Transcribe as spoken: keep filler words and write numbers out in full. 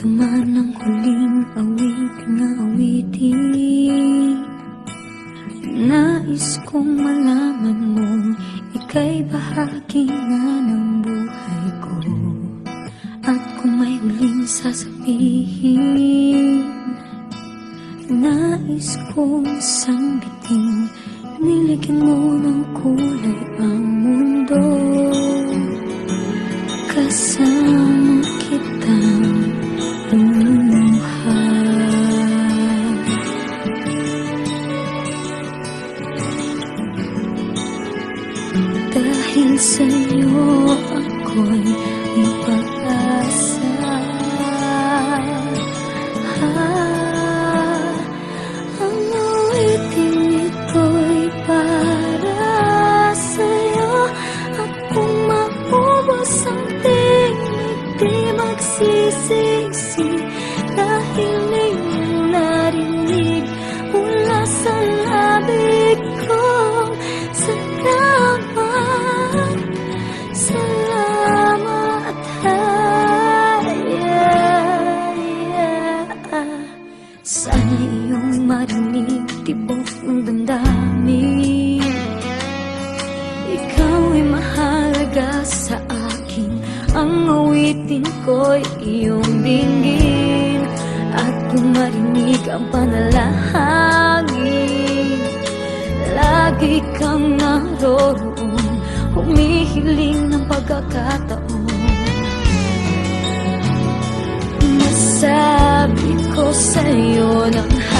Ito man ang huling awit na awitin. Nais kong malaman mo, ika'y bahagi na ng buhay ko. At kung may huling sasabihin, nais kong sanggitin, niligyan mo ng kulay ang mundo. Kasama kitang lumuha. Dahil sa'yo ako'y may pag-asa. Ah, ang awitin ito'y para sa'yo. At kung maubos ang tinig, di magsisisi. Dahil iyong narinig mula sa labig kong salamat, salamat, ay, ay, ay. Sana iyong marinig tibok ng damdamin. Ikaw ay mahalaga sa akin, ang awitin ko'y iyong dinggin. At kung marinig ang panalangin, lagi kang naroroon, humihiling ng pagkakataon. Masabi ko sa'yo ng